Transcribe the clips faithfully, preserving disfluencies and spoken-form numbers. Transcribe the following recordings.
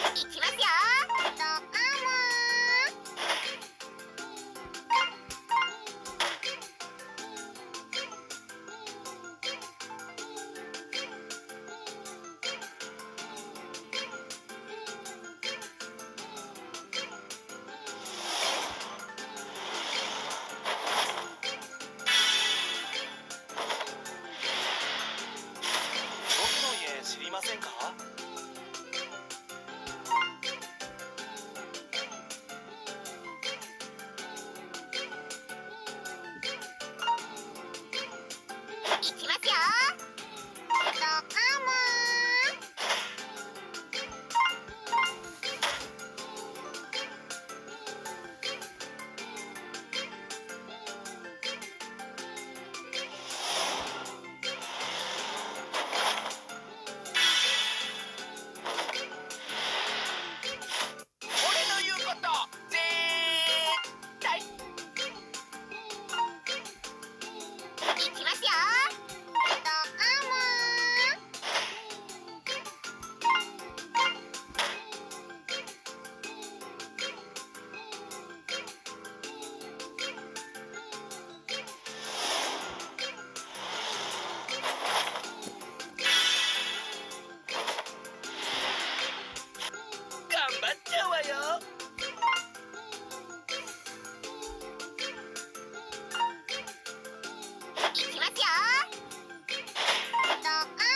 いきますよ。どうも僕の家知りませんか？ いきますよ。どうも俺の言うこと絶対。 いきますよ。どうも頑張っちゃうわよ。 いきますよ。どうも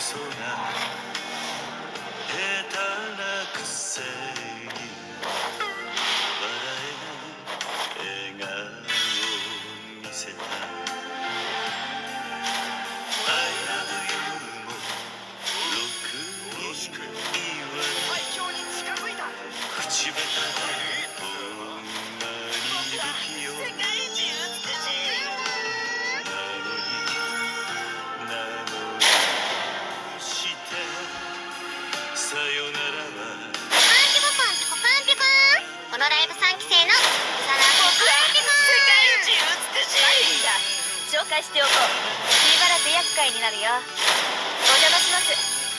嘘な下手なくせに笑えない笑顔を見せた I love you もろくに言わない最強に近づいた口下手でほんまに不器用世界一美しいなのになのにしてさよならはパンピコパンピコパンピコーン。このライブさんきせいのうさな僕はパンピコ世界ーン。 一美しいんだ紹介しておこうシーバラって厄介になるよお邪魔します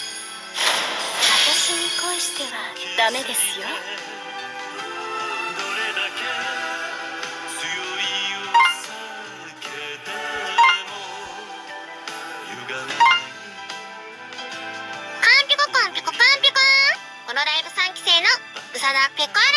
私に恋してはダメですよどれだけ強いお酒でも歪まないパンピコパンピコパンピコーン。このライブさんきせいのうさなペコーラ